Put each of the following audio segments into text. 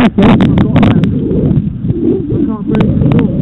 Okay. I can't breathe at all.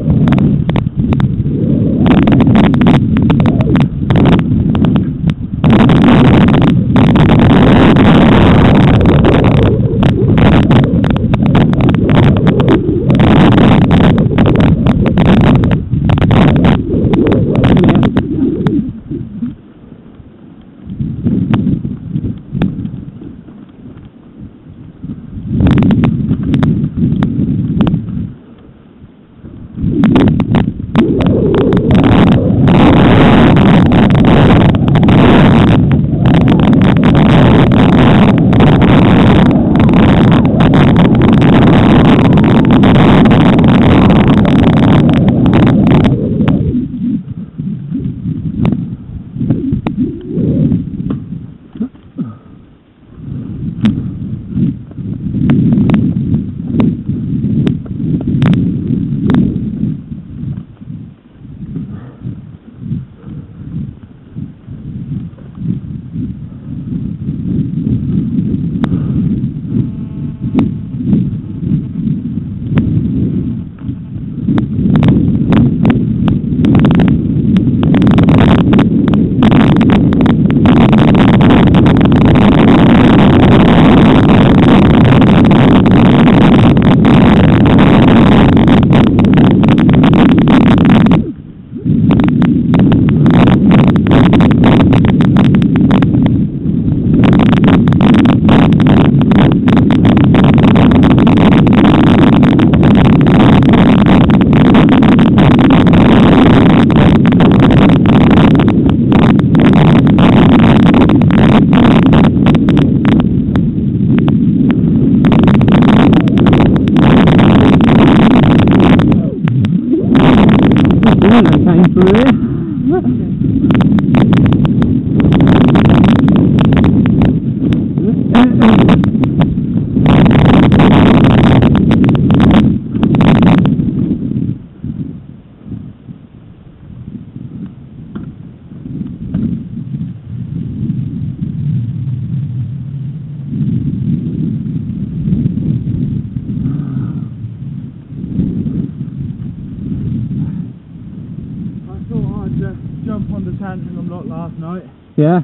Jump on the tantrum block last night. Yeah.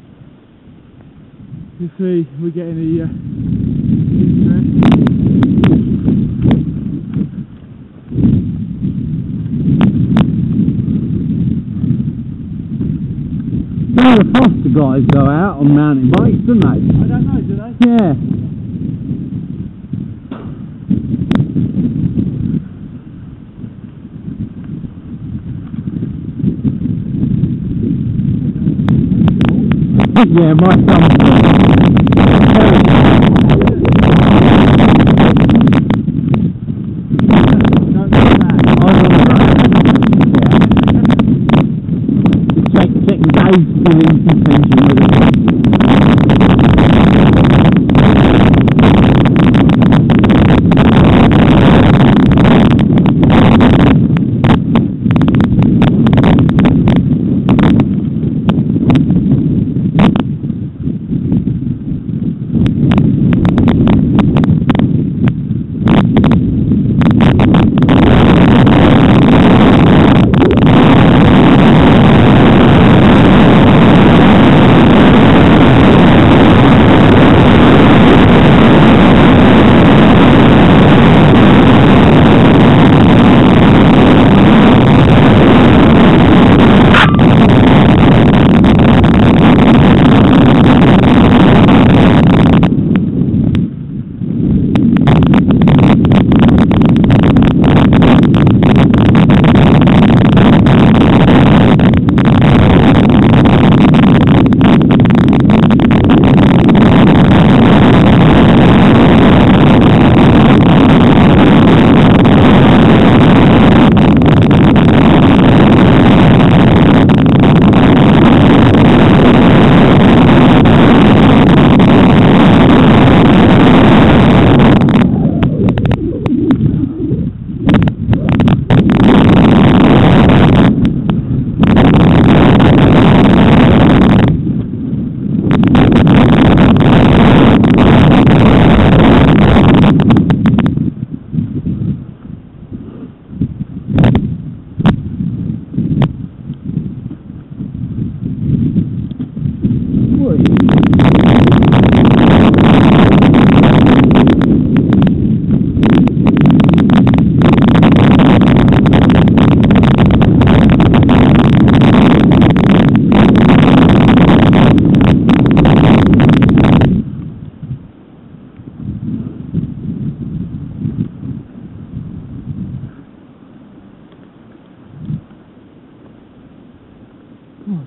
To see if we get any interest. Some of the Foster guys go out on mountain bikes, don't they? I don't know, do they? Yeah. Yeah, my son. Taking days to do in contention with it.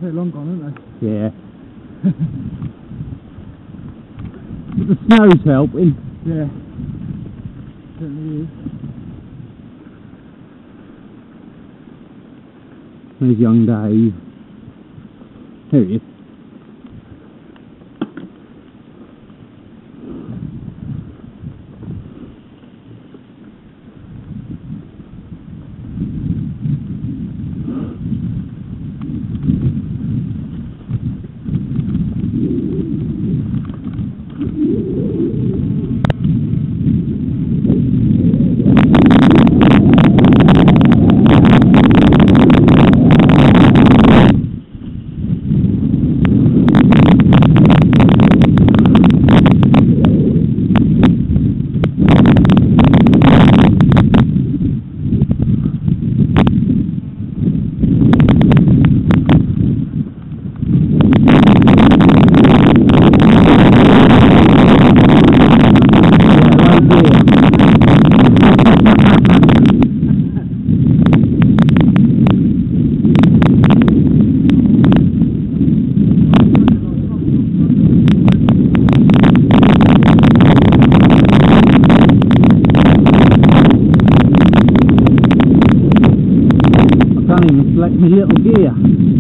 They're long gone, aren't they? Yeah. But the snow's helping. Yeah. Certainly is. There's young Dave. There he is. Can't even select my little gear.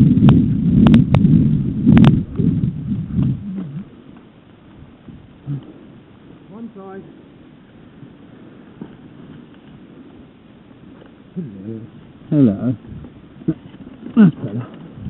One side. Hello. That's better.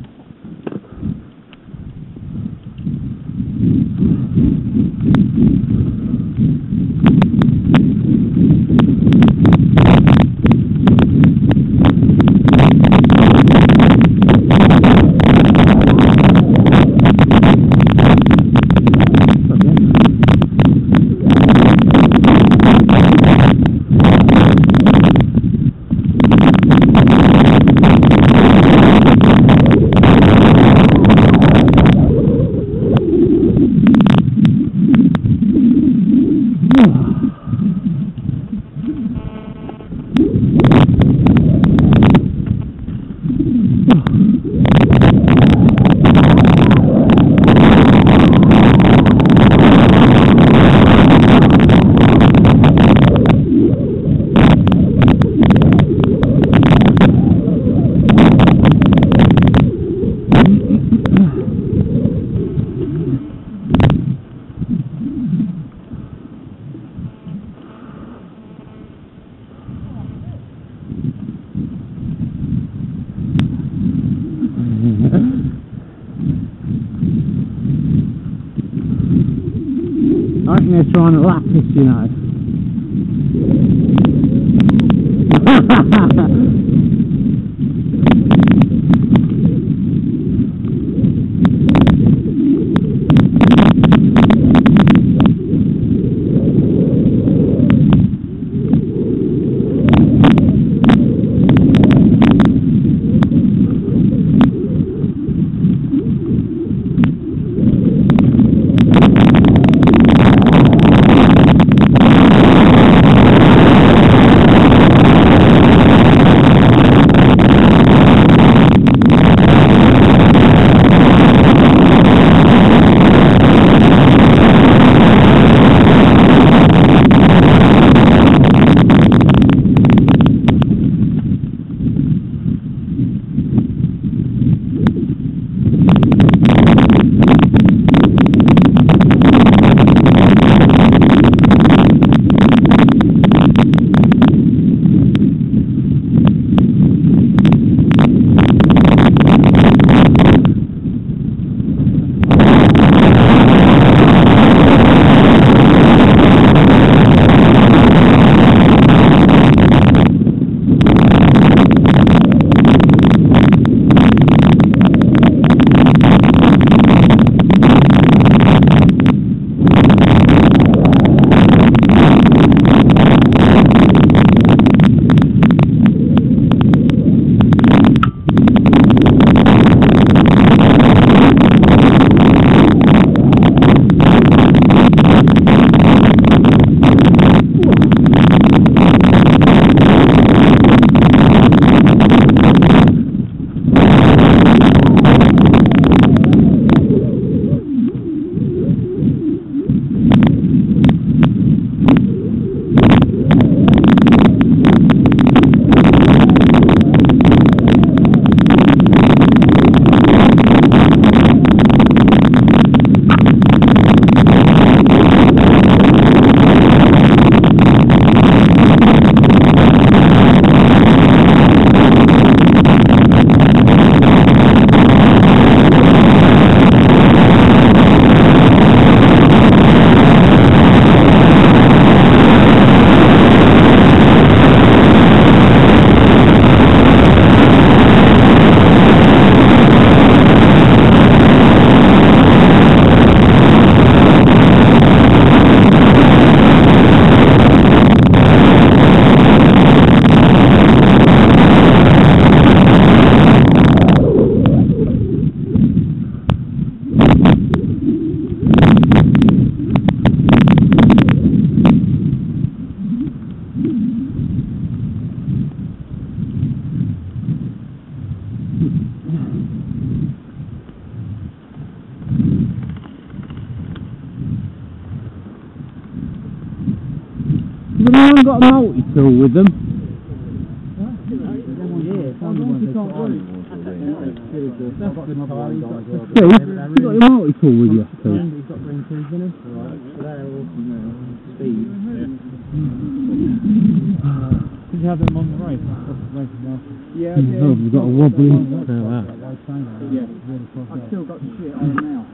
I think they're trying to lap us, you know. anyone got a multi-tool with them? Steve, you got your multi-tool with you, Steve? Did you have them on the race? Yeah, you've got a wobbly. Yeah. I've still got the shit on now.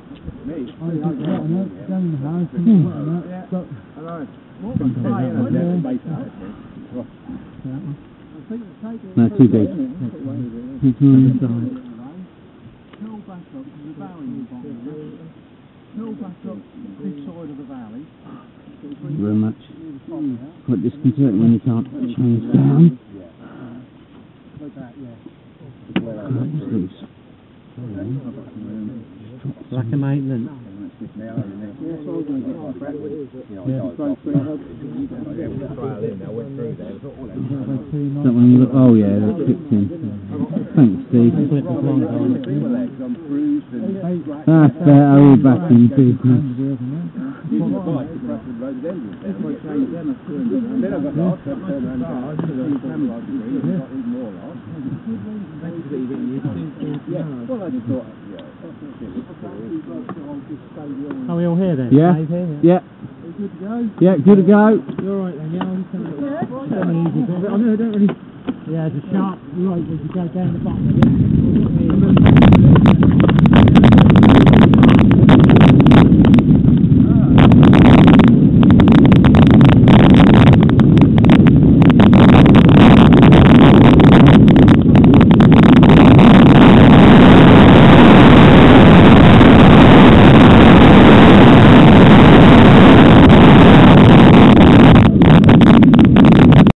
No, too big. This side of the valley. Thank you very much. Quite disconcerting when you can't change down. Lack of maintenance. That one you look, oh yeah, that kicked in. Thanks, Steve. That's better, we're back in business. Are we all here then? Yeah, yeah. Yeah, good to go. You're alright then, yeah, I'm just going to I know I don't really... Yeah, it's a sharp right as you go down the bottom of it.